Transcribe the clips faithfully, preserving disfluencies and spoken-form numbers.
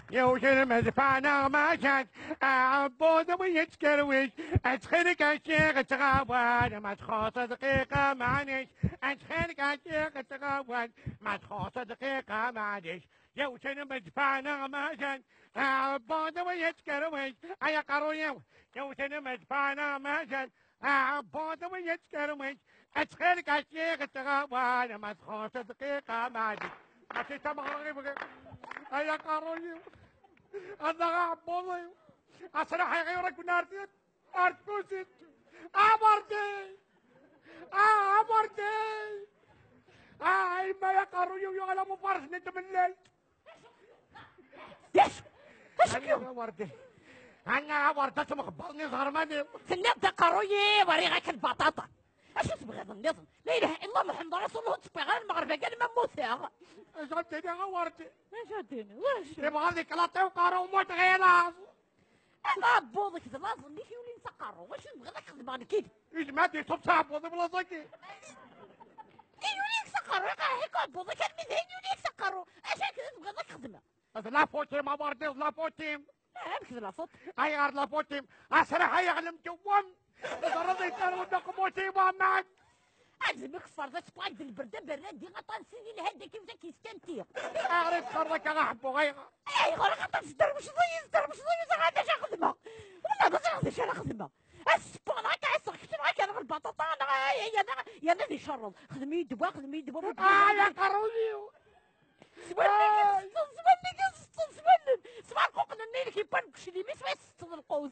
يوجد مدفعنا ماشان عبود ويتكروش ادخلك الشيخ تغاوان ما تخوص دقيقة معلش ادخلك الشيخ تغاوان ما تخوص دقيقة معلش يوجد مدفعنا ماشان عبود ويتكروش ايا قرويو يوجد مدفعنا ماشان عبود ويتكروش ادخلك الشيخ تغاوان ما تخوص دقيقة معلش ما تتمغرب ايا قرويو أنا عبودي أصرح غيرك ونارتي أرتوسيت أمرتي أمرتي أي ما يقروا يغلى مفرس نت من الليل ليش؟ ايش أنا أمرتي أنا أمرتي اسمه خبرني صار ماني سنبت قروي وريغك البطاطا اش تبغي النظام لا اله الا الله محمد رسول الله تبغي المغرب قال ما موثق اش جاتني غورتي اش جاتني واش تبغى ذيك لا توقع وموت غيرها انا بوضك لازم ليش يولي نسقرو واش نبغي لك خدمه كيف ايش ما تي صوب صاحب وضي بلا صكي يولي نسقرو هيك بوضك كان مين يولي نسقرو اش هكذا نبغي لك خدمه لا فوتي ما بردي لا فوتي اه بكذا لا صوت هاي غير لا فوتي أسرح يعلم جوام رضيت انا ودك موتي معك عزمك فرضت طايد البرده براد دي غطان سيدي لهدا كيف ذاك يستنتيق اعرف خرك انا احبه غيره اي غير غطان صدر مش ضي صدر مش ضي ما عندهاش خدمه والله ما عندهاش انا خدمه السبون هكا عسر كنت معاك انا البطاطا انا يا انا يا انا اللي شرب خدمي دبا خدمي دبا اه يا قروي سبني سبني سبني سبع القوق النيل كيبان كشلي مي سبع ست القوس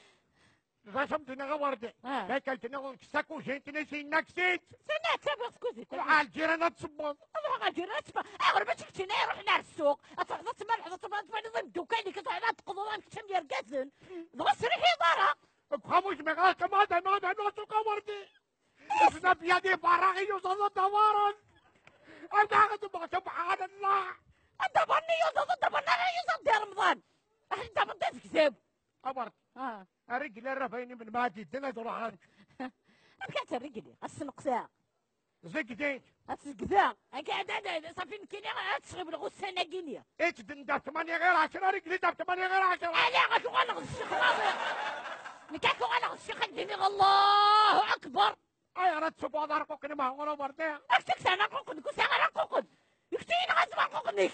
رسمتنا غوردي كاكلتنا كساكو جيتنا سينا كسيت سنة تبغى سكوزيت وعال جيرانا تصبون الله جيرانا تصبون اغرب باش كنتينا رحنا للسوق اصحى تملح تملح تملح نظام الدكان اللي كتعرف تقضوا كتشم يرقزن بغا سريحي دارا بخموش مغال كما دا ما دا ما تلقى وردي اسنا بيدي براغي يوصل الدوارن انا غدبغ سبحان الله الدبرني يوصل الدبرني يوصل ديال رمضان انت بديت كذاب امرت اه الرجل الرفيني من ماجي الدنيا تروح رجعت الرجل السنقساء زكديت السنقساء قاعد انا صافي كينا تشرب الغسه ناقينيا ايش دندا ثمانية غير عشرة رجلي داب ثمانية غير عشرة انا غتو انا الشيخ راضي نكاكو انا الشيخ الديني الله اكبر اي رد سبوا دار قوكني ما هو وردي اكتك انا قوقن كوسا انا قوقن يكتين غزبا قوقنيش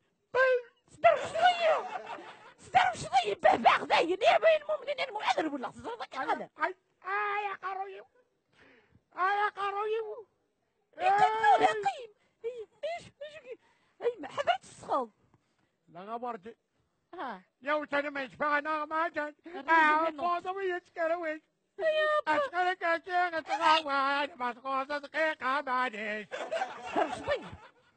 صدر شويه صدر شويه بهباغ زين يا بين المؤمنين المؤذن ولا صدرك هذا اي اي يا قروي اي يا قروي يقول قيم ايش ايش اي ما حبيت الصخب لا غبرتي ها يا وتاني ما يشفعنا ما جاي اه فوضى ويتكروي أشكرك يا شيخ تغاوان ما تخوص دقيقة معليش شوية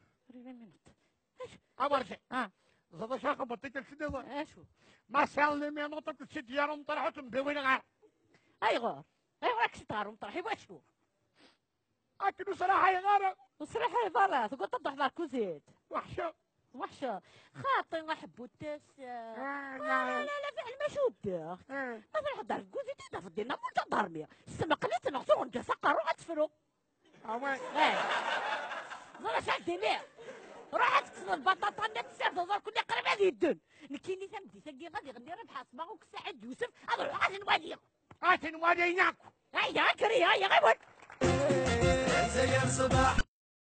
أمرتي ها زاد شاخ بطيك السنة اشو ما سلم يا نطق الست يارم طرحتم بوين غير اي غار اي راك ستارم طرحي واشو أكلوا صراحة يا غارة وصراحة ضرات قلت تضحضر كوزيت وحشة وحشة خاطي نحبو التاسع لا لا لا فعل ما شو بداخ مثلا حضر كوزيت هذا في الدين مول تضرمي السما قلت نعصو نجا سقر وغتفرو أوين ايه زرا شعدي ليه روح تكسر البطاطا اللي تسير تظهر كل قريب هذه الدن لكيني ثمدي ثقي غادي غندير بحال صباغو كساعد يوسف اروح غادي نوالي غادي نوالي ناكو هيا كري هيا غير زين صباح